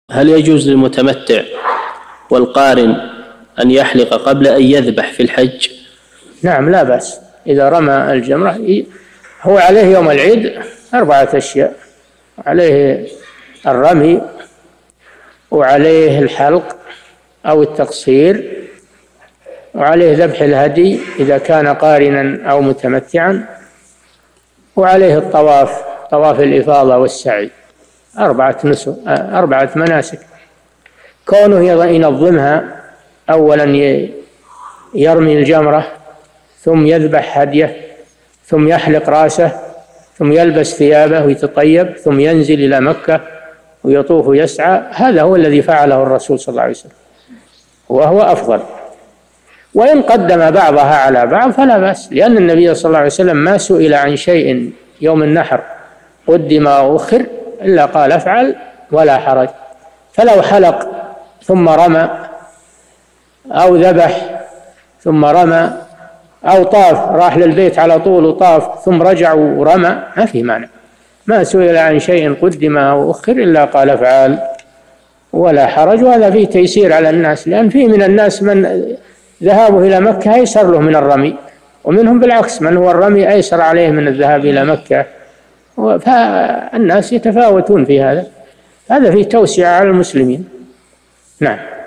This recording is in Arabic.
هل يجوز للمتمتع والقارن أن يحلق قبل أن يذبح في الحج؟ نعم، لا بأس. إذا رمى الجمرة هو عليه يوم العيد 4 أشياء: عليه الرمي، وعليه الحلق أو التقصير، وعليه ذبح الهدي إذا كان قارنا أو متمتعا، وعليه الطواف، طواف الإفاضة والسعي. 4 مناسك. كونه ينظمها: أولا يرمي الجمرة، ثم يذبح هديه، ثم يحلق رأسه، ثم يلبس ثيابه ويتطيب، ثم ينزل إلى مكة ويطوف ويسعى. هذا هو الذي فعله الرسول صلى الله عليه وسلم، وهو أفضل. وإن قدم بعضها على بعض فلا بأس، لأن النبي صلى الله عليه وسلم ما سئل عن شيء يوم النحر قدم أو أخر إلا قال: افعل ولا حرج. فلو حلق ثم رمى، أو ذبح ثم رمى، أو طاف، راح للبيت على طول وطاف ثم رجع ورمى، ما في مانع. ما سئل عن شيء قدم أو أخر إلا قال: افعل ولا حرج. وهذا فيه تيسير على الناس، لأن فيه من الناس من ذهابه إلى مكة أيسر له من الرمي، ومنهم بالعكس من هو الرمي أيسر عليه من الذهاب إلى مكة. فالناس يتفاوتون في هذا فيه توسعة على المسلمين. نعم.